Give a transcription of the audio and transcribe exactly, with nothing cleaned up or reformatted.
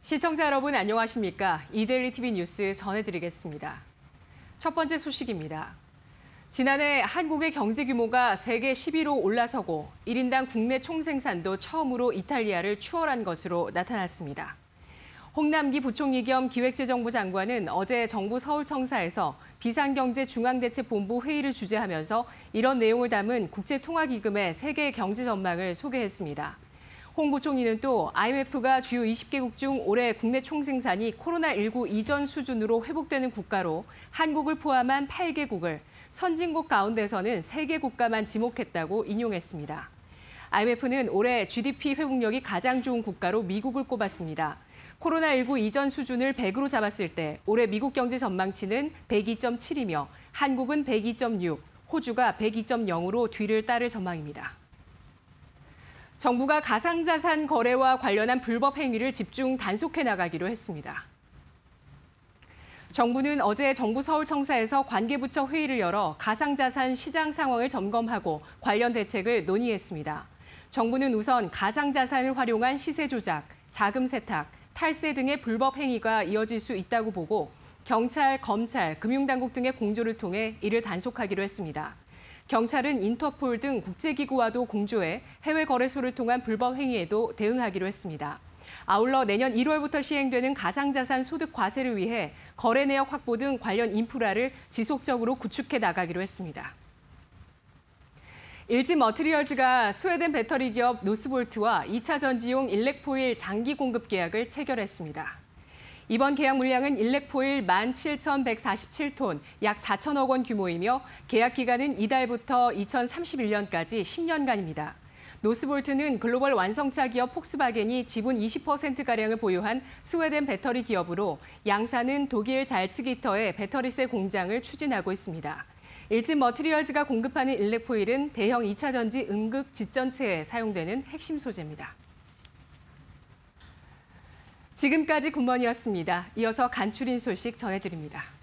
시청자 여러분 안녕하십니까? 이데일리 티비 뉴스 전해드리겠습니다. 첫 번째 소식입니다. 지난해 한국의 경제 규모가 세계 십 위로 올라서고 일 인당 국내 총생산도 처음으로 이탈리아를 추월한 것으로 나타났습니다. 홍남기 부총리 겸 기획재정부 장관은 어제 정부 서울청사에서 비상경제중앙대책본부 회의를 주재하면서 이런 내용을 담은 국제통화기금의 세계 경제 전망을 소개했습니다. 홍 부총리는 또 아이엠에프가 주요 이십 개국 중 올해 국내 총생산이 코로나십구 이전 수준으로 회복되는 국가로 한국을 포함한 팔 개국을, 선진국 가운데서는 세 개 국가만 지목했다고 인용했습니다. 아이엠에프는 올해 지디피 회복력이 가장 좋은 국가로 미국을 꼽았습니다. 코로나십구 이전 수준을 백으로 잡았을 때 올해 미국 경제 전망치는 백이 점 칠이며 한국은 백이 점 육, 호주가 백이 점 영으로 뒤를 따를 전망입니다. 정부가 가상자산 거래와 관련한 불법 행위를 집중 단속해 나가기로 했습니다. 정부는 어제 정부 서울청사에서 관계부처 회의를 열어 가상자산 시장 상황을 점검하고 관련 대책을 논의했습니다. 정부는 우선 가상자산을 활용한 시세 조작, 자금 세탁, 탈세 등의 불법 행위가 이어질 수 있다고 보고 경찰, 검찰, 금융당국 등의 공조를 통해 이를 단속하기로 했습니다. 경찰은 인터폴 등 국제기구와도 공조해 해외 거래소를 통한 불법 행위에도 대응하기로 했습니다. 아울러 내년 일월부터 시행되는 가상자산 소득 과세를 위해 거래 내역 확보 등 관련 인프라를 지속적으로 구축해 나가기로 했습니다. 엘지 머티리얼즈가 스웨덴 배터리 기업 노스볼트와 이 차 전지용 일렉포일 장기 공급 계약을 체결했습니다. 이번 계약 물량은 일렉포일 만 칠천백사십칠 톤, 약 사천억 원 규모이며 계약 기간은 이달부터 이천삼십일 년까지 십 년간입니다. 노스볼트는 글로벌 완성차 기업 폭스바겐이 지분 이십 퍼센트가량을 보유한 스웨덴 배터리 기업으로 양사는 독일 잘츠기터의 배터리셀 공장을 추진하고 있습니다. 엘지 머티리얼즈가 공급하는 일렉포일은 대형 이 차 전지 음극 집전체에 사용되는 핵심 소재입니다. 지금까지 굿모닝이었습니다. 이어서 간추린 소식 전해드립니다.